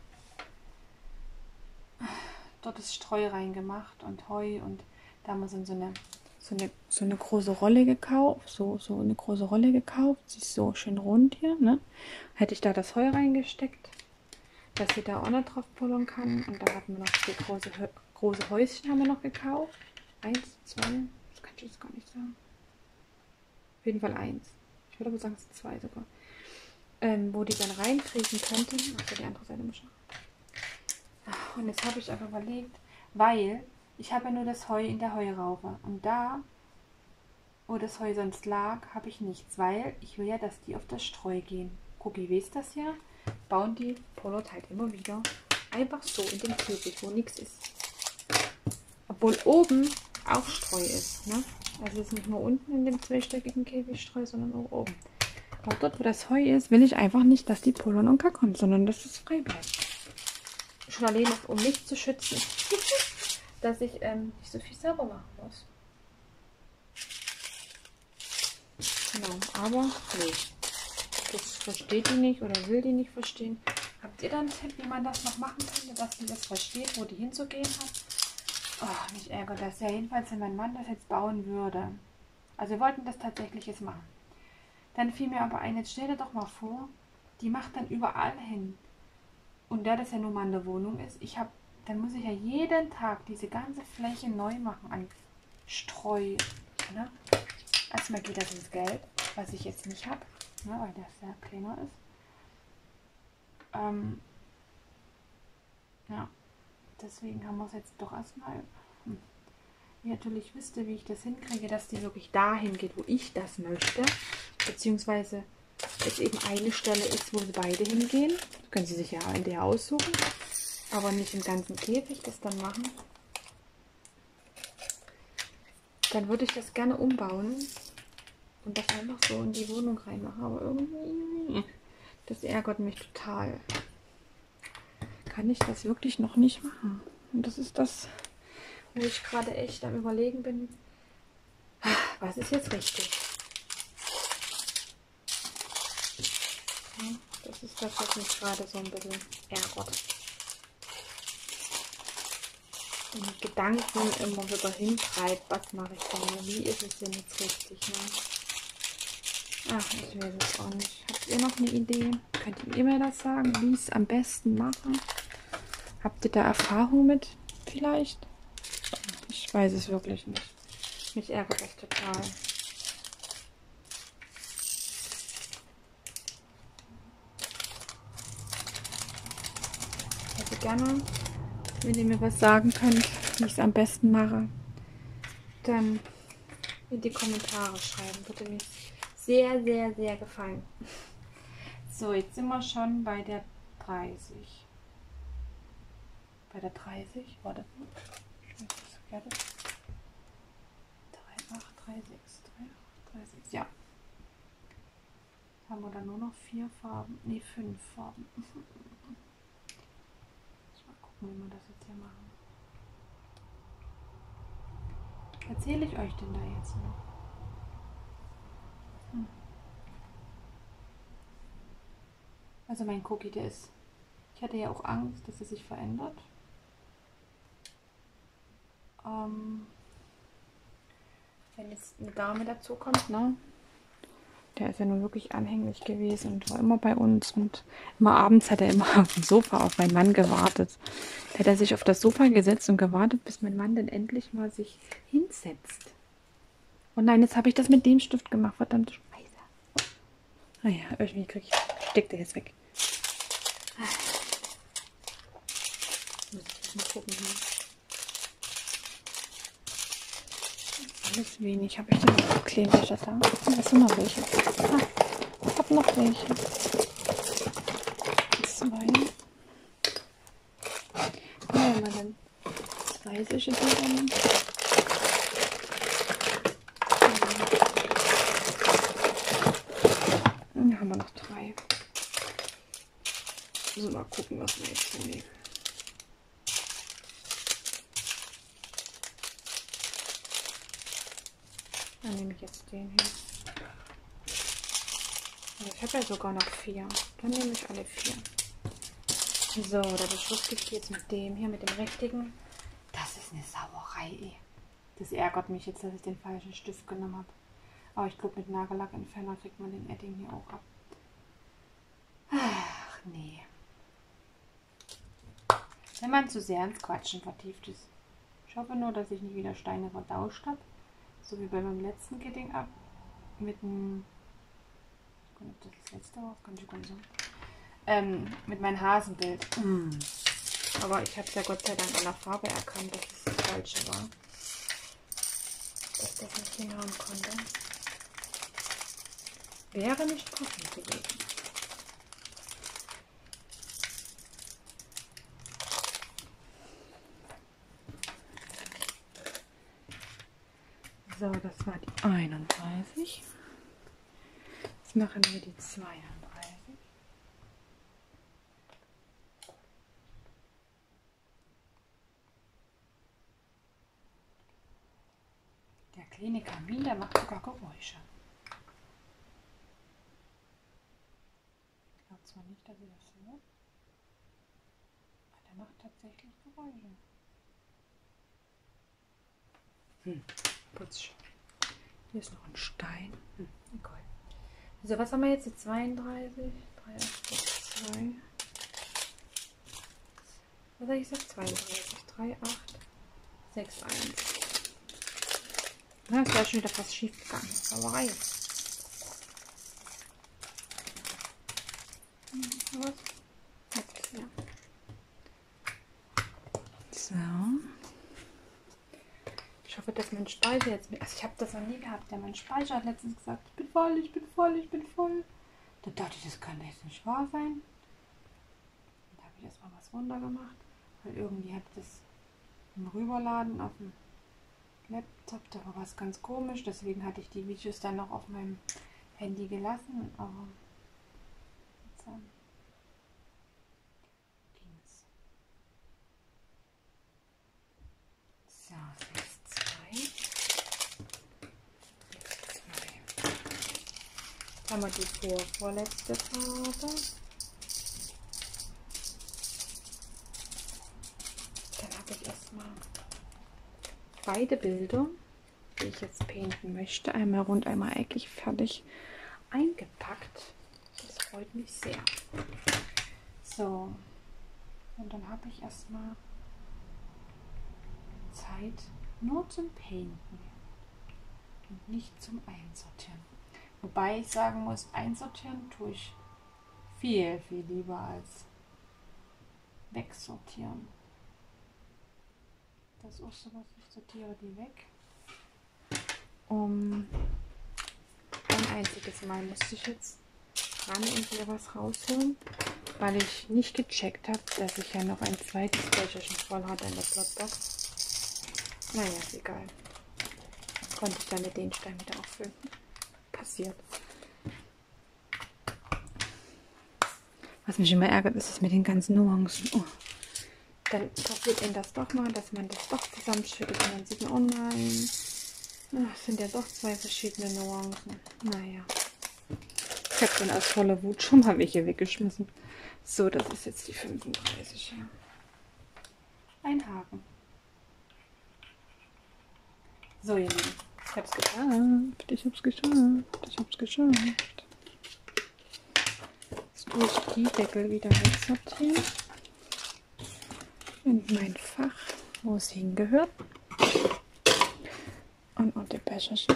dort das Streu reingemacht und Heu und da haben wir so eine, so eine, so eine große Rolle gekauft. So, so eine große Rolle gekauft. Sie ist so schön rund hier, ne? Hätte ich da das Heu reingesteckt, dass sie da auch noch drauf pullern kann. Und da hatten wir noch zwei große, große Häuschen haben wir noch gekauft. Eins, zwei, das kann ich jetzt gar nicht sagen. Auf jeden Fall eins. Ich würde aber sagen, es sind zwei sogar. Ähm, wo die dann reinkriechen könnten. Ach, die andere Seite muss ich noch. Und jetzt habe ich einfach überlegt, weil ich habe ja nur das Heu in der Heuraufe. Und da, wo das Heu sonst lag, habe ich nichts. Weil ich will ja, dass die auf das Streu gehen. Cookie weiß das ja. Bauen die pullert halt immer wieder einfach so in den Käfig, wo nichts ist. Obwohl oben auch Streu ist. Ne? Also es ist nicht nur unten in dem zweistöckigen Käfigstreu, sondern auch oben. Aber dort, wo das Heu ist, will ich einfach nicht, dass die pullern und kackern, sondern dass es frei bleibt. Schon allein noch, um mich zu schützen, dass ich ähm, nicht so viel selber machen muss. Genau, aber nee. Das versteht die nicht oder will die nicht verstehen. Habt ihr da einen Tipp, wie man das noch machen könnte, dass die das versteht, wo die hinzugehen hat? Oh, mich ärgert das ja. Jedenfalls, wenn mein Mann das jetzt bauen würde. Also wir wollten das tatsächlich jetzt machen. Dann fiel mir aber ein, jetzt stell dir doch mal vor, die macht dann überall hin. Und da das ja nun mal in der Wohnung ist, ich habe, dann muss ich ja jeden Tag diese ganze Fläche neu machen an Streu. Ne? Erstmal geht das ins Geld, was ich jetzt nicht habe, ne, weil das sehr kleiner ist. Ähm, ja, deswegen haben wir es jetzt doch erstmal. Hm. Wenn ihr natürlich wisst, wie ich das hinkriege, dass die wirklich dahin geht, wo ich das möchte, beziehungsweise es eben eine Stelle ist, wo sie beide hingehen. Das können sie sich ja in der aussuchen. aber nicht im ganzen Käfig das dann machen, dann würde ich das gerne umbauen und das einfach so in die Wohnung reinmachen. Aber irgendwie, das ärgert mich total. Kann ich das wirklich noch nicht machen? Und das ist das, wo ich gerade echt am Überlegen bin, was ist jetzt richtig? Ja, das ist das, was mich gerade so ein bisschen ärgert. Und die Gedanken immer wieder hintreibt, was mache ich denn? Wie ist es denn jetzt richtig? Ne? Ach, ich weiß es auch nicht. Habt ihr noch eine Idee? Könnt ihr mir das sagen, wie ich es am besten mache? Habt ihr da Erfahrung mit vielleicht? Ich weiß es wirklich nicht. Mich ärgert das total. Ich hätte gerne, wenn ihr mir was sagen könnt, wie ich es am besten mache, dann in die Kommentare schreiben. Würde mir sehr, sehr, sehr gefallen. So, jetzt sind wir schon bei der dreißig. Bei der dreißig? Warte. drei acht, drei sechs, drei acht, drei sechs. Ja. Haben wir dann nur noch vier Farben? Ne, fünf Farben. Mal gucken, wie wir das jetzt hier machen. Erzähle ich euch denn da jetzt noch? Hm. Also mein Cookie, der ist... Ich hatte ja auch Angst, dass er sich verändert. Ähm, wenn jetzt eine Dame dazu kommt, ne? Der ist ja nun wirklich anhänglich gewesen und war immer bei uns. Und immer abends hat er immer auf dem Sofa auf meinen Mann gewartet. Da hat er sich auf das Sofa gesetzt und gewartet, bis mein Mann dann endlich mal sich hinsetzt. Oh nein, jetzt habe ich das mit dem Stift gemacht. Verdammte Scheiße. Naja, irgendwie kriege ich... Steckt der jetzt weg. Muss ich mal gucken hier. Alles wenig. Habe ich denn noch Kleeblätter da? Was sind noch welche? Ah, ich habe noch welche. Zwei. Ja, wenn man dann zwei solche Bilder nimmt. Dann haben wir noch drei. Also mal gucken, was wir jetzt hier nehmen. Dann nehme ich jetzt den hier. Also ich habe ja sogar noch vier. Dann nehme ich alle vier. So, der beschriftet jetzt mit dem hier, mit dem richtigen. Das ist eine Sauerei, ey. Das ärgert mich jetzt, dass ich den falschen Stift genommen habe. Aber ich glaube, mit Nagellackentferner kriegt man den Edding hier auch ab. Ach, nee. Wenn man zu sehr ins Quatschen vertieft ist. Ich hoffe nur, dass ich nicht wieder Steine vertauscht habe. So wie bei meinem letzten Getting ab. Mit dem... Das ist das letzte war, kann ich gar nicht sagen. Ähm, mit meinem Hasenbild. Mm. Aber ich habe es ja Gott sei Dank an der Farbe erkannt, dass es das falsche war. Dass das nicht hinhauen konnte. Wäre nicht passend gewesen. So, das war die einunddreißig. Jetzt machen wir die zweiunddreißig. Der kleine Kamin, der macht sogar Geräusche. Ich glaube zwar nicht, dass ihr das hört, aber der macht tatsächlich Geräusche. Hm, putsch. Hier ist noch ein Stein. Hm, egal. So, was haben wir jetzt? Die zweiunddreißig, drei, acht, sechs, zwei. Was habe ich gesagt? zweiunddreißig, drei, acht, sechs, eins. Na, ist ja schon wieder fast schief gegangen. Sauerei. Was? Jetzt, ja. So. Ich hoffe, dass mein Speicher jetzt mit. Also ich habe das noch nie gehabt. Der mein Speicher hat letztens gesagt, ich bin voll, ich bin voll, ich bin voll. Da dachte ich, das kann jetzt nicht wahr sein. Da habe ich erstmal was runter gemacht. Weil irgendwie hat das im Rüberladen auf dem Laptop, da war was ganz komisch, deswegen hatte ich die Videos dann noch auf meinem Handy gelassen, aber jetzt ähm, ging es. So, jetzt zwei. Jetzt zwei. Jetzt haben wir die vor, vorletzte Farbe. Dann habe ich erstmal beide Bilder, die ich jetzt painten möchte, einmal rund, einmal eckig, fertig eingepackt. Das freut mich sehr. So, und dann habe ich erstmal Zeit nur zum Painten und nicht zum Einsortieren. Wobei ich sagen muss, einsortieren tue ich viel, viel lieber als wegsortieren. Das ist auch so was, ich sortiere die weg. Um ein einziges Mal musste ich jetzt ran und wieder was rausholen, weil ich nicht gecheckt habe, dass ich ja noch ein zweites Becherchen voll hatte in der Plotbox. Naja, ist egal. Konnte ich dann mit den Stein wieder auffüllen. Passiert. Was mich immer ärgert, ist es mit den ganzen Nuancen. Oh. Dann passiert ihnen das doch mal, dass man das doch zusammenschüttet und dann sieht man, oh nein, es sind ja doch zwei verschiedene Nuancen. Naja. Ich habe dann aus voller Wut schon mal welche weggeschmissen. So, das ist jetzt die fünfunddreißig. Ja. Ein Haken. So, ihr Lieben. Ich hab's geschafft. Ich hab's geschafft. Ich hab's geschafft. Jetzt tue ich die Deckel wieder wegsortieren. In mein Fach, wo es hingehört. Und unter die Becherchen.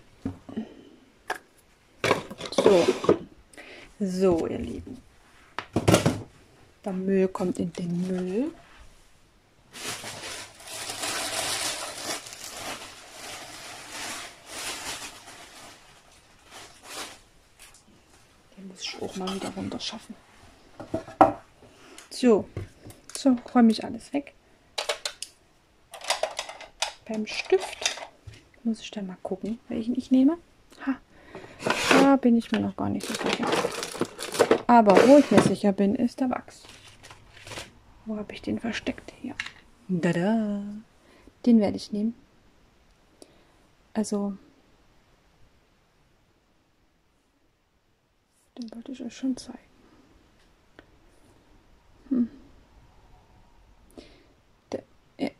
So. So, ihr Lieben. Der Müll kommt in den Müll. Den muss ich auch mal wieder runter schaffen. So. So, räume ich alles weg. Beim Stift muss ich dann mal gucken, welchen ich nehme. Ha. Da bin ich mir noch gar nicht so sicher. Aber wo ich mir sicher bin, ist der Wachs. Wo habe ich den versteckt? Hier. Tada! Den werde ich nehmen. Also, den wollte ich euch schon zeigen. Hm. Der, ja.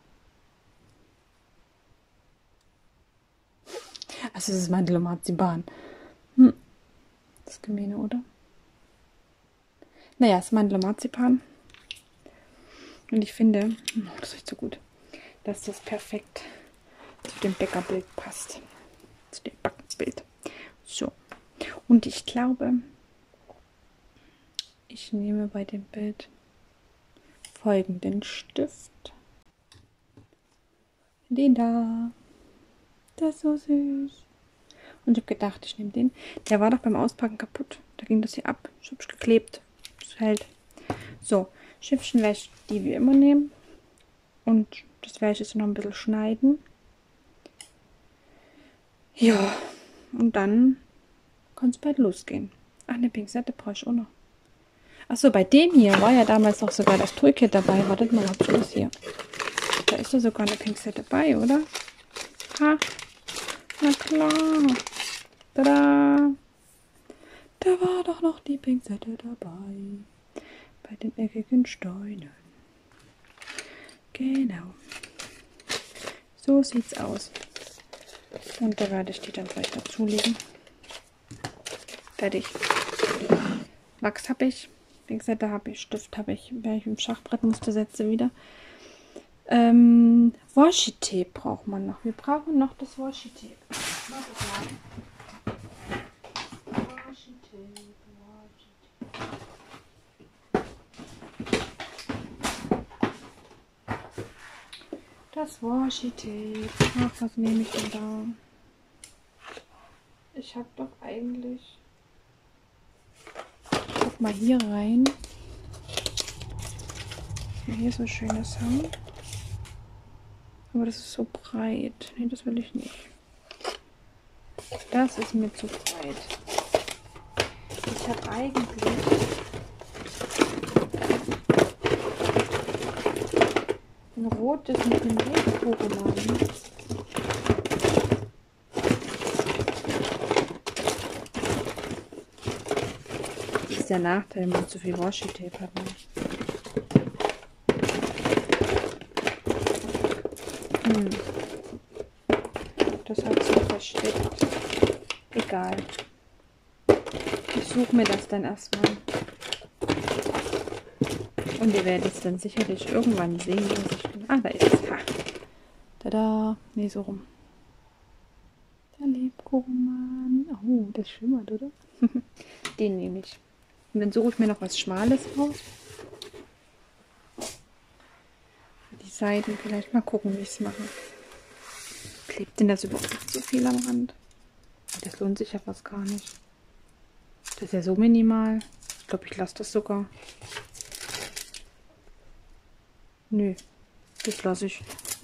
Also, das ist Mandelmarzipan. Hm. Das ist gemeine, oder? Naja, es ist Mandelmarzipan. Und ich finde, oh, das riecht so gut, dass das perfekt zu dem Bäckerbild passt. Zu dem Backbild. So. Und ich glaube, ich nehme bei dem Bild folgenden Stift. Den da. Das ist so süß. Und ich habe gedacht, ich nehme den. Der war doch beim Auspacken kaputt. Da ging das hier ab. Ich habe geklebt. Das hält. So, Schiffchen werde ich die wie immer nehmen. Und das werde ich jetzt noch ein bisschen schneiden. Ja, und dann kann es bald losgehen. Ach, eine Pinzette brauche ich auch noch. Achso, bei dem hier war ja damals noch sogar das Toolkit dabei. Wartet mal, ob ich das hier. Da ist ja sogar eine Pinzette dabei, oder? Ha, na klar. Tada. Da war doch noch die Pinzette dabei. Bei den eckigen Steinen. Genau. So sieht's aus. Und da werde ich die dann gleich dazulegen. Fertig. Wachs habe ich. Pinzette habe ich. Stift habe ich. Wenn ich im Schachbrettmuster setze wieder. Ähm, Washi-Tape braucht man noch. Wir brauchen noch das Washi-Tape. Washi-Tape, Washi-Tape. Das Washi-Tape. Ach, was nehme ich denn da? Ich habe doch eigentlich... Guck mal hier rein. wir hier so Schönes haben. Aber das ist so breit. Nee, das will ich nicht. Das ist mir zu breit. Ich habe eigentlich ein rotes mit dem Lebkuchenladen. Das ist der Nachteil, wenn man zu viel Washi-Tape hat. Ne? Hm. Das hat sich versteckt. Egal. Ich suche mir das dann erstmal. Und ihr werdet es dann sicherlich irgendwann sehen. Was ich bin. Ah, da ist es. Ha. Tada. Nee, so rum. Der Lebkuchenmann. Oh, das schimmert, oder? Den nehme ich. Und dann suche ich mir noch was Schmales raus. Die Seiten vielleicht mal gucken, wie ich es mache. Klebt denn das überhaupt nicht so viel am Rand? Das lohnt sich ja fast gar nicht. Das ist ja so minimal. Ich glaube, ich lasse das sogar. Nö, das lasse ich.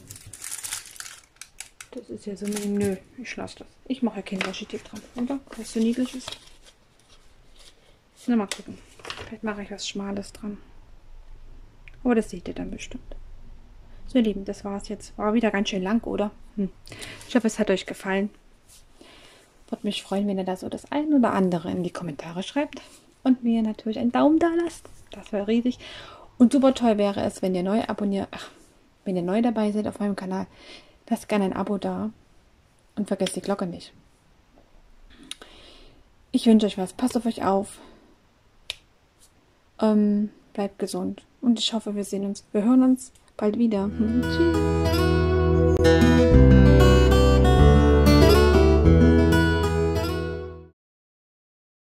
Das ist ja so minimal. Nö, ich lasse das. Ich mache ja kein Washi-Tape dran, oder? Weil es so niedlich ist. Na, mal gucken. Vielleicht mache ich was Schmales dran. Aber das seht ihr dann bestimmt. So, ihr Lieben, das war es jetzt. War wieder ganz schön lang, oder? Hm. Ich hoffe, es hat euch gefallen. Würde mich freuen, wenn ihr da so das ein oder andere in die Kommentare schreibt. Und mir natürlich einen Daumen da lasst. Das wäre riesig. Und super toll wäre es, wenn ihr neu abonniert, ach, wenn ihr neu dabei seid auf meinem Kanal, lasst gerne ein Abo da. Und vergesst die Glocke nicht. Ich wünsche euch was. Passt auf euch auf. Ähm, bleibt gesund. Und ich hoffe, wir sehen uns, wir hören uns bald wieder. Hm, tschüss.